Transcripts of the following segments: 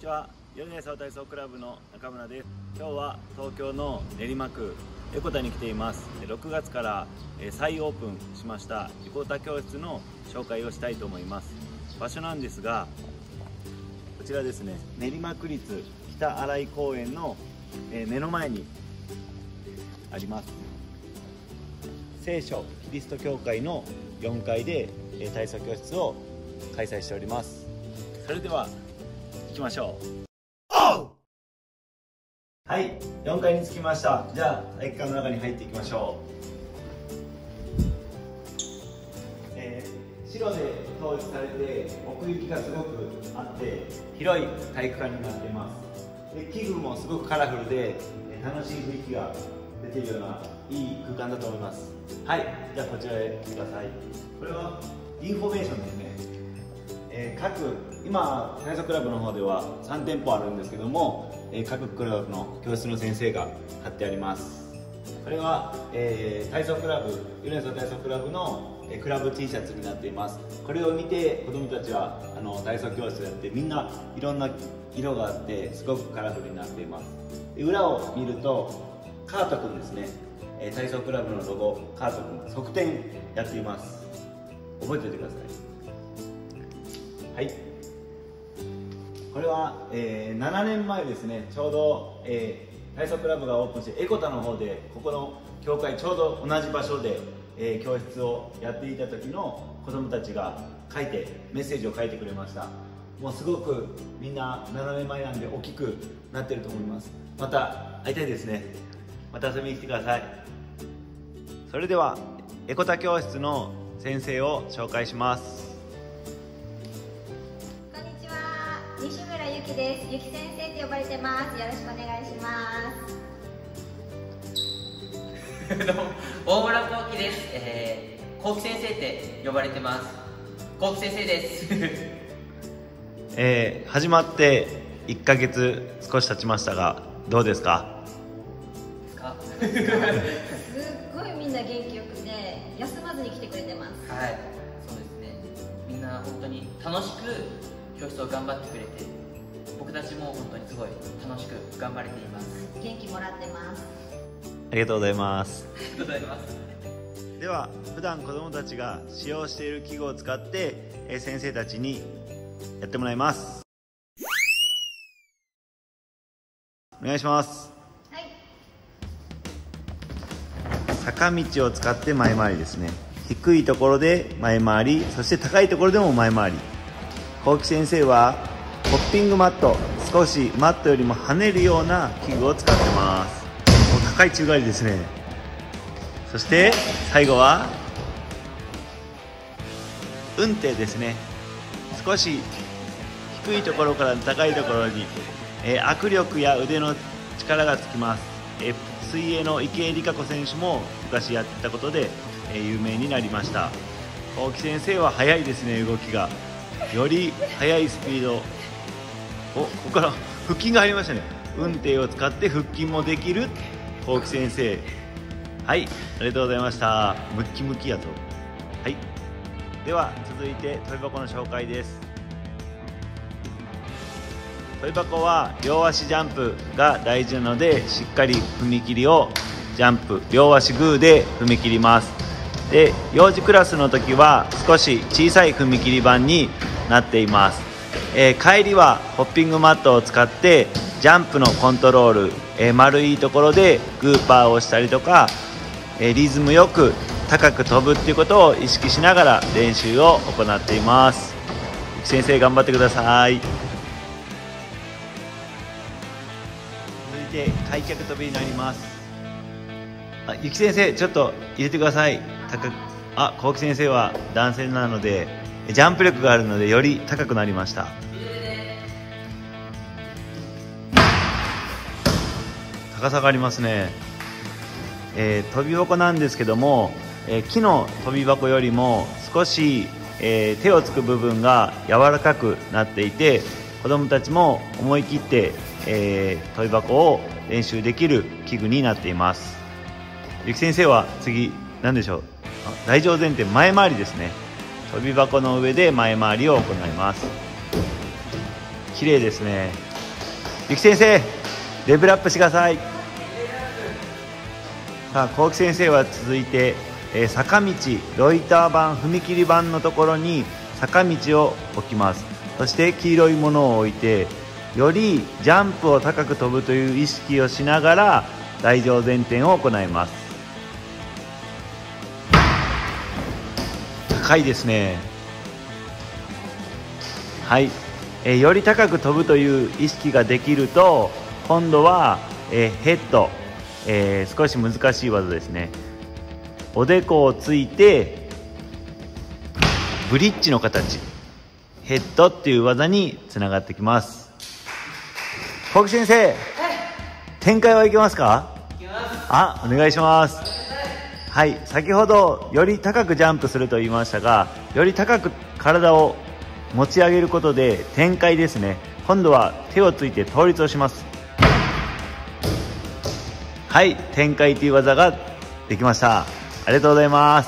ちは。米根総体操クラブの中村です。今日は東京の練馬区エコタに来ています。6月から再オープンしましたエコタ教室の紹介をしたいと思います。場所なんですが、こちらですね、練馬区立北新井公園の目の前にあります聖書キリスト教会の4階で体操教室を開催しております。それでは行きましょう。はい、4階に着きました。じゃあ体育館の中に入っていきましょう。白で統一されて奥行きがすごくあって広い体育館になっています。で、器具もすごくカラフルで楽しい雰囲気が出ているようないい空間だと思います。はい、じゃあこちらへ来てください。これはインフォメーションですね。今体操クラブの方では3店舗あるんですけども、各クラブの教室の先生が貼ってあります。これは、体操クラブ米根体操クラブのクラブ T シャツになっています。これを見て子どもたちは体操教室をやって、みんないろんな色があってすごくカラフルになっています。裏を見るとカートくんですね、体操クラブのロゴカートくん側転やっています。覚えておいてください。はい、これは、7年前ですね、ちょうど、体操クラブがオープンしてエコタの方でここの教会ちょうど同じ場所で、教室をやっていた時の子どもたちが書いてメッセージを書いてくれました。もうすごくみんな7年前なんで大きくなってると思います。また会いたいですね。また遊びに来てください。それではエコタ教室の先生を紹介します。 西村ゆきです。ゆき先生と呼ばれてます。よろしくお願いします。 どうも大村幸喜です。幸喜先生って呼ばれてます。幸喜先生です。始まって1ヶ月少し経ちましたが、どうですか？ すっごいみんな元気よくて休まずに来てくれてます。 はい、そうですね。みんな本当に楽しく教室を頑張ってくれて、僕たちも本当にすごい楽しく頑張れています。 元気もらってます。 ありがとうございます。 ありがとうございます。 では普段子どもたちが使用している器具を使って先生たちにやってもらいます。お願いします。 はい、 坂道を使って前回りですね。低いところで前回り、そして高いところでも前回り。幸喜先生はホッピングマット、少しマットよりも跳ねるような器具を使ってます。高い宙返りですね。そして最後は運転ですね。少し低いところから高いところに、握力や腕の力がつきます。水泳の池江璃花子選手も昔やってたことで、有名になりました。幸喜先生は速いですね。動きがより速いスピード。ここから腹筋が入りましたね。運転を使って腹筋もできる幸喜先生。はい、ありがとうございました。ムッキムキやと。はい、では続いて跳び箱の紹介です。跳び箱は両足ジャンプが大事なので、しっかり踏み切りをジャンプ両足グーで踏み切ります。で、幼児クラスの時は少し小さい踏み切り板になっています。帰りはホッピングマットを使ってジャンプのコントロール、丸いところでグーパーをしたりとか、リズムよく高く飛ぶっていうことを意識しながら練習を行っています。ゆき先生頑張ってください。続いて開脚跳びになります。ゆき先生ちょっと入れてください。幸喜先生は男性なのでジャンプ力があるのでより高くなりました。高さがありますね。跳び箱なんですけども、木の跳び箱よりも少し、手をつく部分が柔らかくなっていて、子どもたちも思い切って、跳び箱を練習できる器具になっています。ゆき先生は次何でしょう。大乗前転前回りですね。跳び箱の上で前回りを行います。綺麗ですね。 ゆき先生レベルアップしてください。さあこうき先生は続いて、坂道ロイター板踏切板のところに坂道を置きます。そして黄色いものを置いて、よりジャンプを高く飛ぶという意識をしながら台上前転を行います。高いですね。はい、より高く飛ぶという意識ができると、今度は、ヘッド、少し難しい技ですね。おでこをついてブリッジの形、ヘッドっていう技につながってきます。こうき先生、展開はいけますか？お願いします。はい、先ほどより高くジャンプすると言いましたが、より高く体を持ち上げることで展開ですね。今度は手をついて倒立をします。はい、展開という技ができました。ありがとうございます。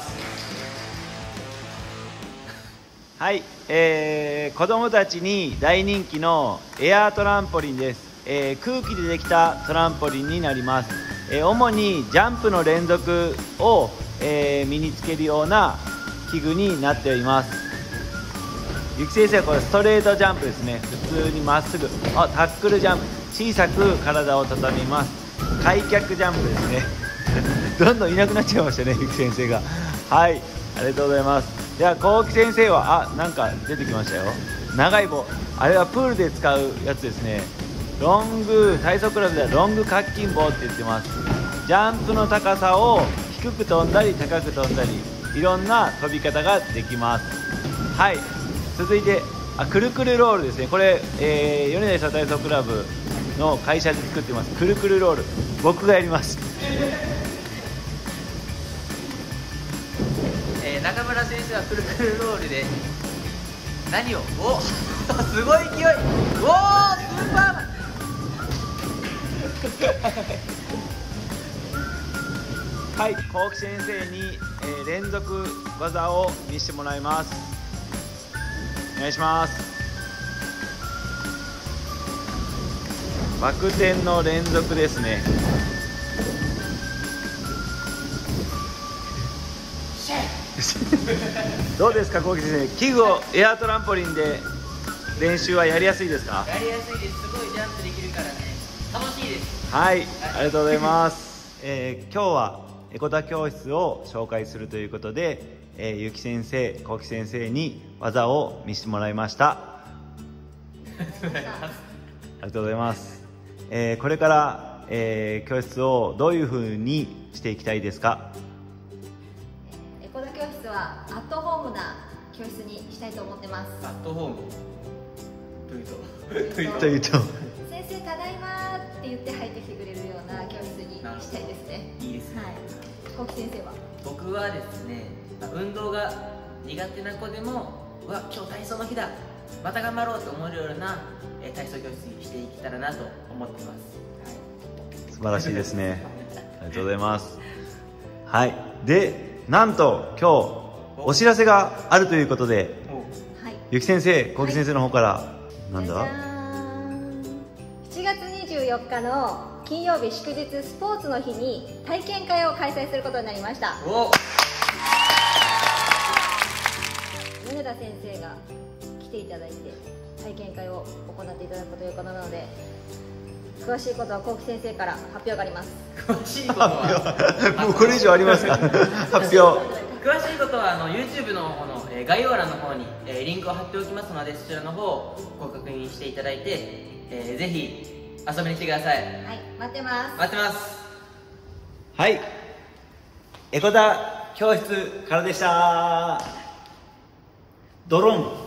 はい、子供たちに大人気のエアートランポリンです。空気でできたトランポリンになります。主にジャンプの連続を、身につけるような器具になっております。ゆき先生はこれストレートジャンプですね。普通にまっすぐ、タックルジャンプ、小さく体を畳みます。開脚ジャンプですねどんどんいなくなっちゃいましたね、ゆき先生が。はい、ありがとうございます。ではこうき先生はなんか出てきましたよ。長い棒、あれはプールで使うやつですね。ロング、体操クラブではロング滑筋棒って言ってます。ジャンプの高さを低く飛んだり高く飛んだり、いろんな飛び方ができます。はい、続いてくるくるロールですね。これ、米田体操クラブの会社で作ってます。くるくるロール、僕がやります中村選手はくるくるロールで何をすごい勢い、スーパーマンはい、こうき先生に、連続技を見せてもらいます。お願いします。バク転の連続ですね。どうですか、こうき先生、器具をエアートランポリンで練習はやりやすいですか？ やりやすいです。すごいジャンプできるからね、楽しいです。 はい、ありがとうございます。今日はエコタ教室を紹介するということで、ゆき先生、こうき先生に技を見せてもらいました。ありがとうございます。これから、教室をどういうふうにしていきたいですか？ エコタ教室はアットホームな教室にしたいと思ってます。 アットホームというと先生ただいまって言って入ってきてくれるような教室にしたいですね。 いいですね。 はい。こうき先生は？ 僕はですね、運動が苦手な子でも、今日体操の日だ、また頑張ろうと思えるような、体操教室にしていけたらなと思ってます。 素晴らしいですね。ありがとうございます。はい、でなんと今日お知らせがあるということで、 はい、 ゆき先生、こうき先生の方から、なんだ？ じゃじゃーん。7月24日の金曜日祝日スポーツの日に体験会を開催することになりました。米田先生が来ていただいて体験会を行っていただくということなので、詳しいことはこうき先生から発表があります。 詳しいことはもうこれ以上ありますか？発表。 詳しいことはYouTube の方の、概要欄の方に、リンクを貼っておきますので、そちらの方をご確認していただいて、ぜひ遊びに来てください。 はい、待ってます。 待ってます。 はい、エコタ教室からでした。ドローン。